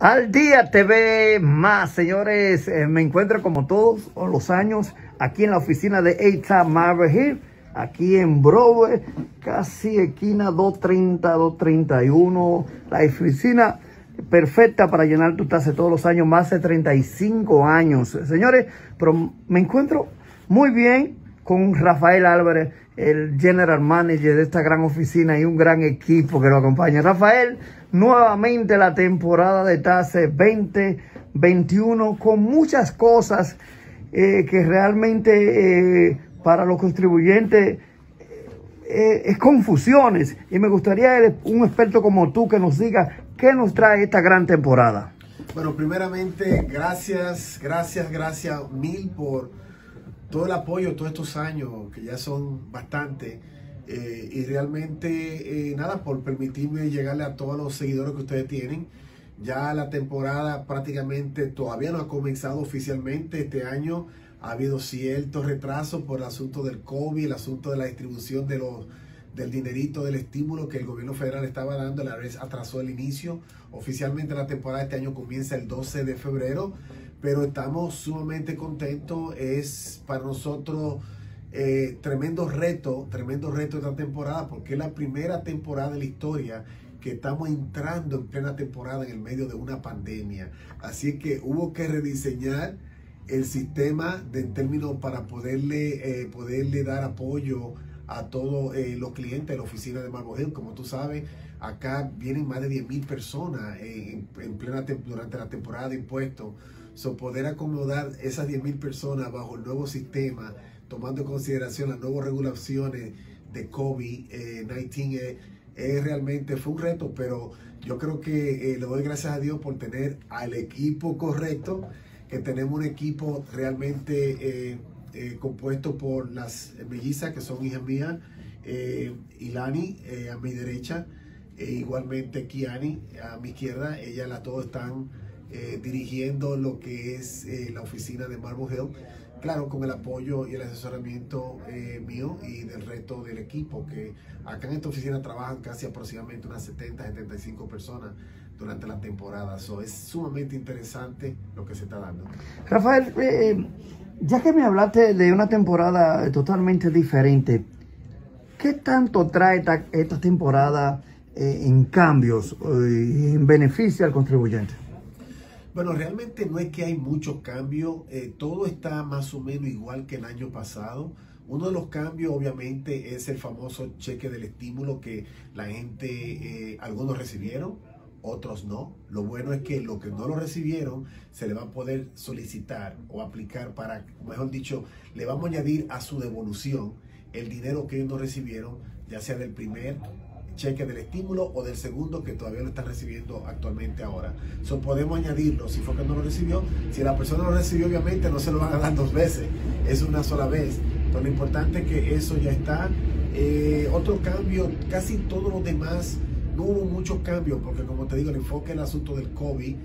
Al Día TV más, señores, me encuentro como todos los años aquí en la oficina de A-Town Marble Hill, aquí en Broadway, casi esquina 230, 231, la oficina perfecta para llenar tu tasa todos los años, más de 35 años, señores, pero me encuentro muy bien con Rafael Álvarez, el General Manager de esta gran oficina y un gran equipo que lo acompaña. Rafael, nuevamente la temporada de TASE 2021 con muchas cosas que realmente para los contribuyentes es confusiones. Y me gustaría un experto como tú que nos diga qué nos trae esta gran temporada. Bueno, primeramente, gracias mil por todo el apoyo todos estos años, que ya son bastante, y realmente nada, por permitirme llegarle a todos los seguidores que ustedes tienen. Ya la temporada prácticamente todavía no ha comenzado oficialmente. Este año ha habido ciertos retrasos por el asunto del COVID, el asunto de la distribución del dinerito, del estímulo que el gobierno federal estaba dando. La vez atrasó el inicio. Oficialmente la temporada de este año comienza el 12 de febrero. Pero estamos sumamente contentos. Es para nosotros tremendo reto esta temporada, porque es la primera temporada de la historia que estamos entrando en plena temporada en el medio de una pandemia. Así que hubo que rediseñar el sistema en términos para poderle dar apoyo a todos los clientes de la oficina de Marble Hill. Como tú sabes, acá vienen más de 10,000 personas durante la temporada de impuestos. Poder acomodar esas 10,000 personas bajo el nuevo sistema, tomando en consideración las nuevas regulaciones de COVID-19, realmente fue un reto, pero yo creo que le doy gracias a Dios por tener al equipo correcto, que tenemos un equipo realmente compuesto por las mellizas que son hijas mías, Ilani a mi derecha, igualmente Kiani a mi izquierda. Ellas las dos están dirigiendo lo que es la oficina de Marble Hill, claro, con el apoyo y el asesoramiento mío y del resto del equipo, que acá en esta oficina trabajan casi aproximadamente unas 75 personas durante la temporada. Es sumamente interesante lo que se está dando. Rafael, ya que me hablaste de una temporada totalmente diferente, ¿qué tanto trae esta temporada en cambios y en beneficio al contribuyente? Bueno, realmente no es que hay muchos cambios, todo está más o menos igual que el año pasado. Uno de los cambios obviamente es el famoso cheque del estímulo que la gente, algunos recibieron, otros no. Lo bueno es que los que no lo recibieron se le va a poder solicitar o aplicar para, mejor dicho, le vamos a añadir a su devolución el dinero que ellos no recibieron, ya sea del primer cheque del estímulo o del segundo, que todavía lo están recibiendo actualmente ahora. Podemos añadirlo si fue que no lo recibió. Si la persona lo recibió, obviamente no se lo van a dar dos veces, es una sola vez. Pero lo importante es que eso ya está. Otro cambio, casi todos los demás no hubo muchos cambios, porque como te digo, el enfoque en el asunto del COVID,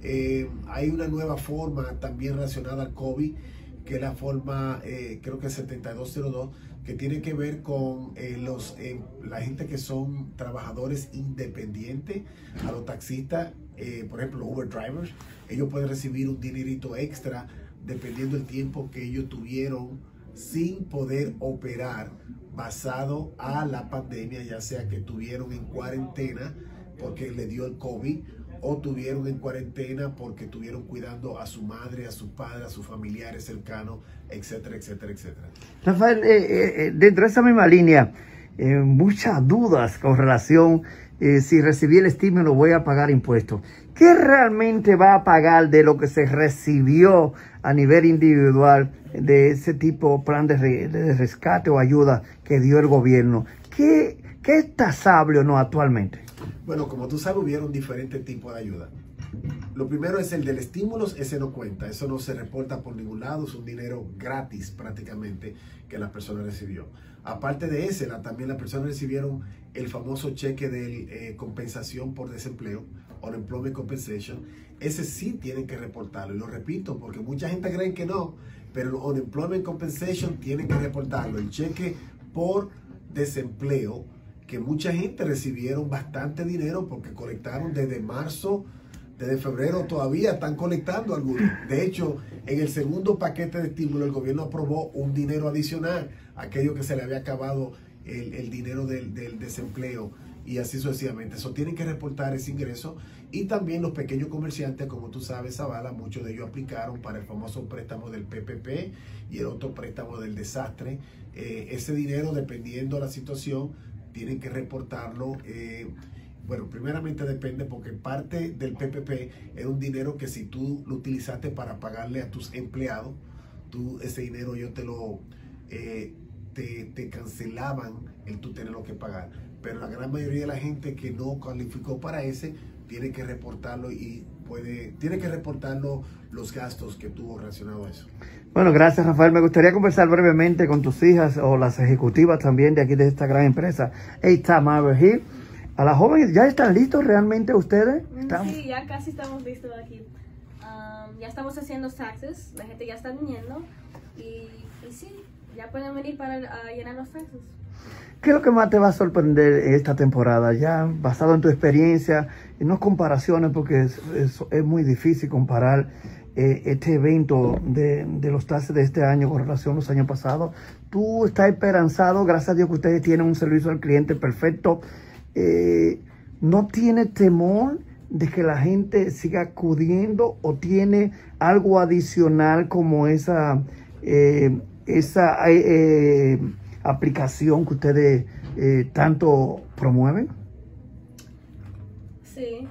hay una nueva forma también relacionada al COVID, que es la forma, creo que es 7202, que tiene que ver con la gente que son trabajadores independientes, a los taxistas, por ejemplo, Uber drivers. Ellos pueden recibir un dinerito extra dependiendo del tiempo que ellos tuvieron sin poder operar, basado a la pandemia, ya sea que estuvieron en cuarentena porque le dio el COVID, o tuvieron en cuarentena porque estuvieron cuidando a su madre, a su padre, a sus familiares cercanos, etcétera, etcétera, etcétera. Rafael, dentro de esa misma línea, muchas dudas con relación si recibí el estímulo voy a pagar impuestos. ¿Qué realmente va a pagar de lo que se recibió a nivel individual de ese tipo de plan de rescate o ayuda que dio el gobierno? ¿Qué es tasable o no actualmente? Bueno, como tú sabes, hubieron diferentes tipos de ayuda. Lo primero es el del estímulo, ese no cuenta, eso no se reporta por ningún lado, es un dinero gratis prácticamente que la persona recibió. Aparte de ese, también las personas recibieron el famoso cheque de compensación por desempleo, Unemployment Compensation. Ese sí tienen que reportarlo, y lo repito porque mucha gente cree que no, pero el Unemployment Compensation tienen que reportarlo. El cheque por desempleo, que mucha gente recibieron bastante dinero porque colectaron desde marzo Desde febrero todavía están colectando algunos. De hecho, en el segundo paquete de estímulo, el gobierno aprobó un dinero adicional, aquello que se le había acabado el dinero del desempleo, y así sucesivamente. Eso tienen que reportar ese ingreso. Y también los pequeños comerciantes, como tú sabes, Zavala, muchos de ellos aplicaron para el famoso préstamo del PPP y el otro préstamo del desastre. Ese dinero, dependiendo de la situación, tienen que reportarlo. Bueno, primeramente depende, porque parte del PPP es un dinero que si tú lo utilizaste para pagarle a tus empleados, ese dinero ellos te cancelaban el tú tenerlo que pagar. Pero la gran mayoría de la gente que no calificó para ese tiene que reportarlo, y tiene que reportarlo los gastos que tuvo relacionado a eso. Bueno, gracias, Rafael. Me gustaría conversar brevemente con tus hijas o las ejecutivas también de aquí de esta gran empresa, A-Time Marble Hill. A las jóvenes, ¿ya están listos realmente ustedes? Sí, ya casi estamos listos aquí. Ya estamos haciendo taxes, la gente ya está viniendo y sí, ya pueden venir para llenar los taxes. ¿Qué es lo que más te va a sorprender esta temporada? Ya basado en tu experiencia, y no comparaciones, porque es muy difícil comparar este evento de los taxes de este año con relación a los años pasados. Tú estás esperanzado, gracias a Dios que ustedes tienen un servicio al cliente perfecto. ¿No tiene temor de que la gente siga acudiendo, o tiene algo adicional como esa aplicación que ustedes tanto promueven? Sí,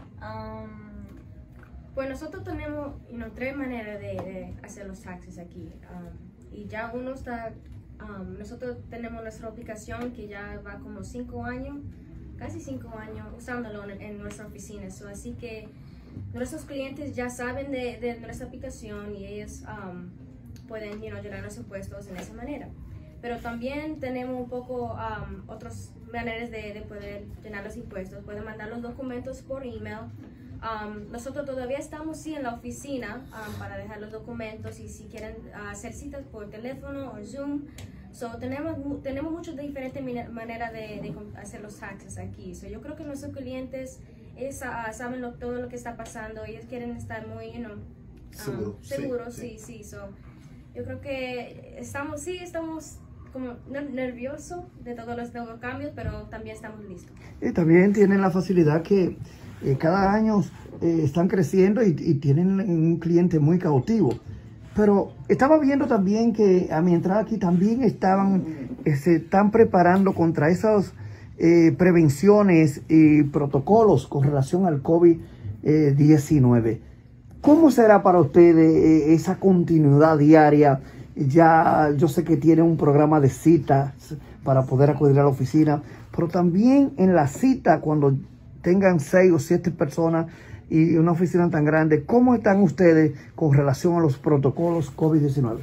pues nosotros tenemos tres maneras de hacer los taxes aquí, y ya uno está, nosotros tenemos nuestra aplicación que ya va como 5 años, casi 5 años usándolo en nuestra oficina. Así que nuestros clientes ya saben de nuestra aplicación y ellos pueden llenar los impuestos en esa manera. Pero también tenemos un poco otras maneras de poder llenar los impuestos. Pueden mandar los documentos por email. Nosotros todavía estamos en la oficina para dejar los documentos, y si quieren hacer citas por teléfono o Zoom. Tenemos muchas diferentes maneras de hacer los taxes aquí. Yo creo que nuestros clientes saben todo lo que está pasando. Ellos quieren estar muy seguros. Sí. Yo creo que estamos como nerviosos de todos los nuevos cambios, pero también estamos listos. Y también tienen la facilidad que cada año están creciendo y tienen un cliente muy cautivo. Pero estaba viendo también que a mi entrada aquí también se están preparando contra esas prevenciones y protocolos con relación al COVID-19. ¿Cómo será para ustedes esa continuidad diaria? Ya yo sé que tienen un programa de citas para poder acudir a la oficina, pero también en la cita, cuando tengan 6 o 7 personas y una oficina tan grande, ¿cómo están ustedes con relación a los protocolos COVID-19?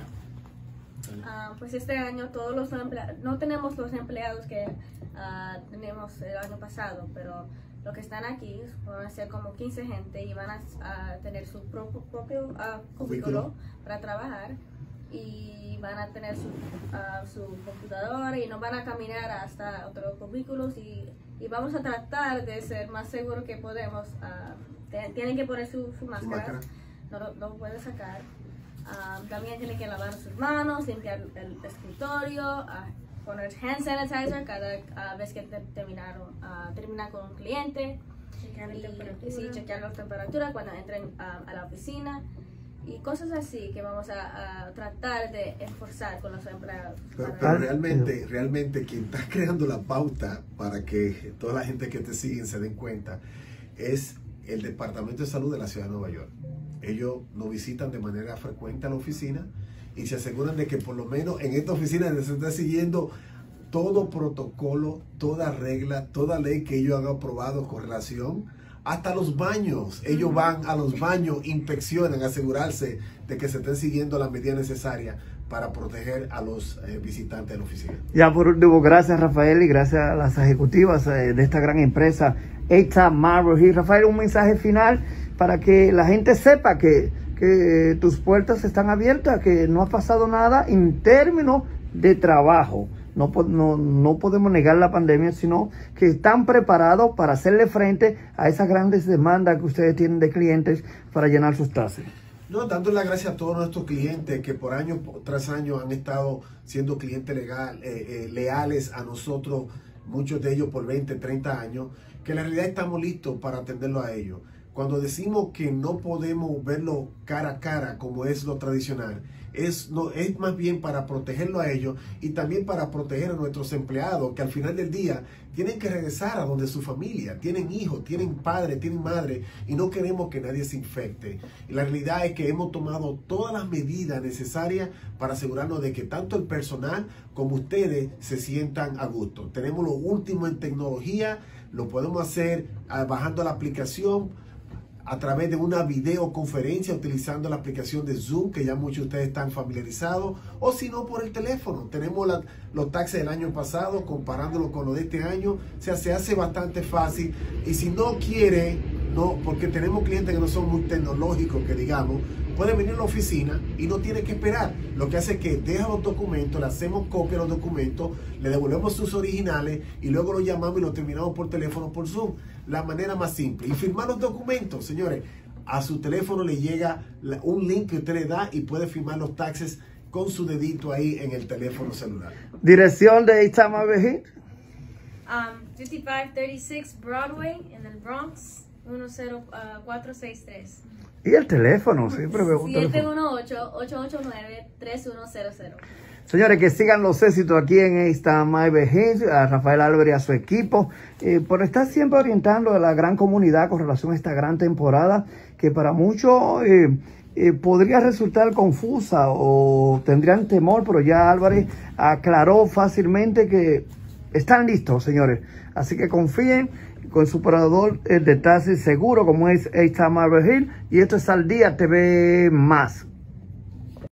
Pues este año todos los empleados, no tenemos los empleados que tenemos el año pasado, pero los que están aquí van a ser como 15 gente y van a tener su propio cubículo para trabajar, y van a tener su computadora y no van a caminar hasta otros cubículos, y vamos a tratar de ser más seguros que podemos. Tienen que poner su máscara, no pueden sacar. También tienen que lavar sus manos, limpiar el escritorio, poner hand sanitizer cada vez que terminan con un cliente. Chequear la temperatura cuando entren a la oficina. Y cosas así que vamos a tratar de enforzar con los empleados. Pero realmente quien está creando la pauta para que toda la gente que te sigue se den cuenta es el Departamento de Salud de la Ciudad de Nueva York. Ellos nos visitan de manera frecuente a la oficina y se aseguran de que por lo menos en esta oficina se está siguiendo todo protocolo, toda regla, toda ley que ellos han aprobado con relación hasta los baños. Ellos van a los baños, inspeccionan, asegurarse de que se estén siguiendo las medidas necesarias para proteger a los visitantes de la oficina. Ya por último, gracias Rafael y gracias a las ejecutivas de esta gran empresa A-Time Marble Hill. Rafael, un mensaje final para que la gente sepa que tus puertas están abiertas, que no ha pasado nada en términos de trabajo. no podemos negar la pandemia, sino que están preparados para hacerle frente a esas grandes demandas que ustedes tienen de clientes para llenar sus taxis. No, dándole las gracias a todos nuestros clientes que por año tras año han estado siendo clientes leales a nosotros, muchos de ellos por 20, 30 años, que en la realidad estamos listos para atenderlo a ellos. Cuando decimos que no podemos verlo cara a cara como es lo tradicional, es más bien para protegerlo a ellos y también para proteger a nuestros empleados que al final del día tienen que regresar a donde su familia, tienen hijos, tienen padre, tienen madre y no queremos que nadie se infecte. Y la realidad es que hemos tomado todas las medidas necesarias para asegurarnos de que tanto el personal como ustedes se sientan a gusto. Tenemos lo último en tecnología, lo podemos hacer bajando la aplicación, a través de una videoconferencia utilizando la aplicación de Zoom, que ya muchos de ustedes están familiarizados, o si no por el teléfono. Tenemos los taxis del año pasado, comparándolo con los de este año, o sea, se hace bastante fácil. Y si no quiere, porque tenemos clientes que no son muy tecnológicos, que digamos, puede venir a la oficina y no tiene que esperar. Lo que hace es que deja los documentos, le hacemos copia de los documentos, le devolvemos sus originales y luego lo llamamos y lo terminamos por teléfono, por Zoom. La manera más simple. Y firmar los documentos, señores, a su teléfono le llega un link que usted le da y puede firmar los taxes con su dedito ahí en el teléfono celular. Dirección de 8 Time Marble Hill. 5536 Broadway en el Bronx, 10463. Y el teléfono, siempre veo un teléfono. 718-889-3100. Señores, que sigan los éxitos aquí en esta Marble Hill, a Rafael Álvarez y a su equipo, por estar siempre orientando a la gran comunidad con relación a esta gran temporada, que para muchos podría resultar confusa o tendrían temor, pero ya Álvarez aclaró fácilmente que están listos, señores. Así que confíen con su operador de taxis seguro como es 8 Time Marble Hill, y esto es Al Día TV Más.